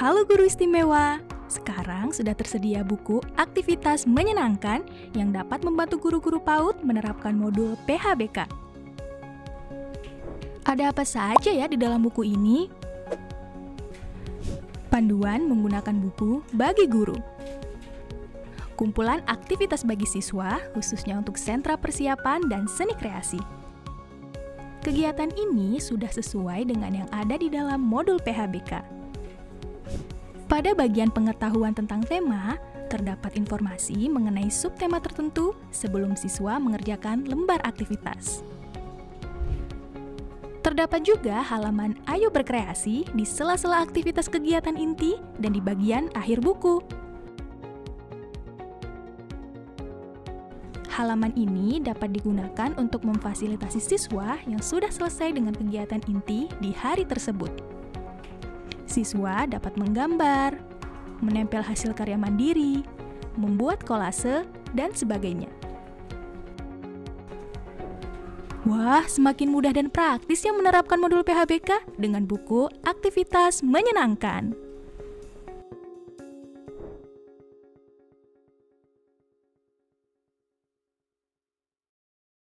Halo guru istimewa, sekarang sudah tersedia buku aktivitas menyenangkan yang dapat membantu guru-guru PAUD menerapkan modul PHBK. Ada apa saja ya di dalam buku ini? Panduan menggunakan buku bagi guru. Kumpulan aktivitas bagi siswa, khususnya untuk sentra persiapan dan seni kreasi. Kegiatan ini sudah sesuai dengan yang ada di dalam modul PHBK. Pada bagian pengetahuan tentang tema, terdapat informasi mengenai subtema tertentu sebelum siswa mengerjakan lembar aktivitas. Terdapat juga halaman Ayo Berkreasi di sela-sela aktivitas kegiatan inti dan di bagian akhir buku. Halaman ini dapat digunakan untuk memfasilitasi siswa yang sudah selesai dengan kegiatan inti di hari tersebut. Siswa dapat menggambar, menempel hasil karya mandiri, membuat kolase, dan sebagainya. Wah, semakin mudah dan praktis yang menerapkan modul PHBK dengan buku aktivitas menyenangkan.